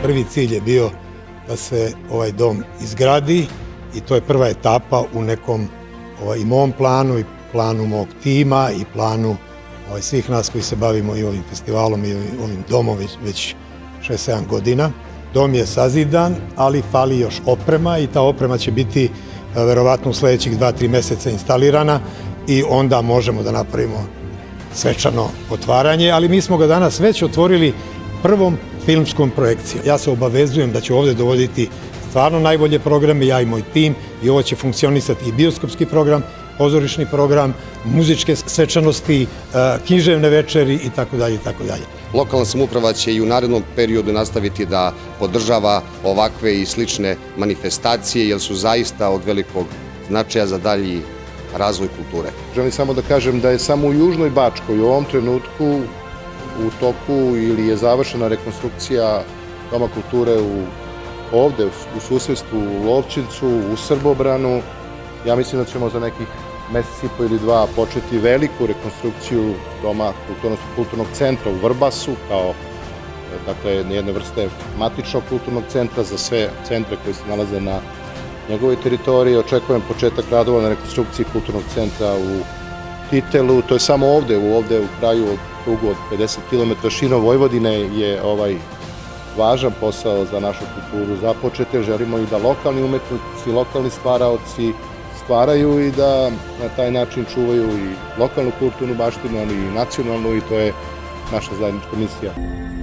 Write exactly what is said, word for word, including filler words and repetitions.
prvi cilj je bio da se ovaj dom izgradi i to je prva etapa u nekom i mom planu i planu mog tima i planu svih nas koji se bavimo i ovim festivalom i ovim domom već šest sedam godina. Dom je sazidan, ali fali još oprema i ta oprema će biti verovatno u sledećih dva tri meseca instalirana i onda možemo da napravimo svečano otvaranje, ali mi smo ga danas već otvorili prvom filmskom projekcijom. Ja se obavezujem da ću ovde dovoditi stvarno najbolje programe, ja i moj tim, i ovo će funkcionisati i bioskopski program, pozorišni program, muzičke svečanosti, književne večeri i tako dalje i tako dalje. Lokalna samouprava će i u narednom periodu nastaviti da podržava ovakve i slične manifestacije, jer su zaista od velikog značaja za dalji razvoj kulture. Želim samo da kažem da je samo u Južnoj Bačkoj u ovom trenutku u toku ili je završena rekonstrukcija Doma kulture ovde u susedstvu u Lovćincu, u Srbobranu. Ja mislim da ćemo za nekih mesec i po ili dva početi veliku rekonstrukciju Doma kulturnog centra u Vrbasu kao dakle jedne vrste matičnog kulturnog centra za sve centre koji se nalaze na njegovoj teritoriji. Očekujem početak radova na rekonstrukciji kulturnog centra u Titelu. To je samo ovde, ovde u kraju od krugu od pedeset kilometara širom Vojvodine je ovaj važan posao za našu kulturu započete. Želimo i da lokalni umetnici, lokalni stvaraoci stvaraju i da na taj način čuvaju i lokalnu kulturnu baštinu, ali i nacionalnu, i to je naša zajednička misija.